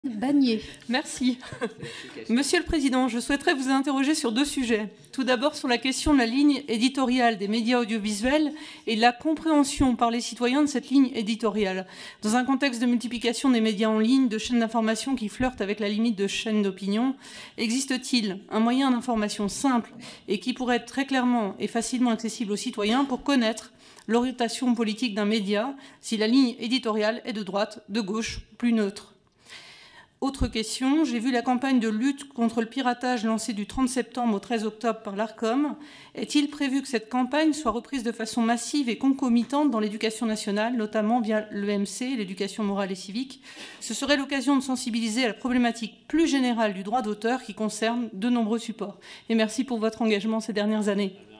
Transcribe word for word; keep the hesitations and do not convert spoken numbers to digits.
Bagné. Merci. Monsieur le Président, je souhaiterais vous interroger sur deux sujets. Tout d'abord sur la question de la ligne éditoriale des médias audiovisuels et de la compréhension par les citoyens de cette ligne éditoriale. Dans un contexte de multiplication des médias en ligne, de chaînes d'information qui flirtent avec la limite de chaînes d'opinion, existe-t-il un moyen d'information simple et qui pourrait être très clairement et facilement accessible aux citoyens pour connaître l'orientation politique d'un média si la ligne éditoriale est de droite, de gauche, plus neutre? Autre question, j'ai vu la campagne de lutte contre le piratage lancée du trente septembre au treize octobre par l'Arcom. Est-il prévu que cette campagne soit reprise de façon massive et concomitante dans l'éducation nationale, notamment via l'E M C, l'éducation morale et civique? Ce serait l'occasion de sensibiliser à la problématique plus générale du droit d'auteur qui concerne de nombreux supports. Et merci pour votre engagement ces dernières années.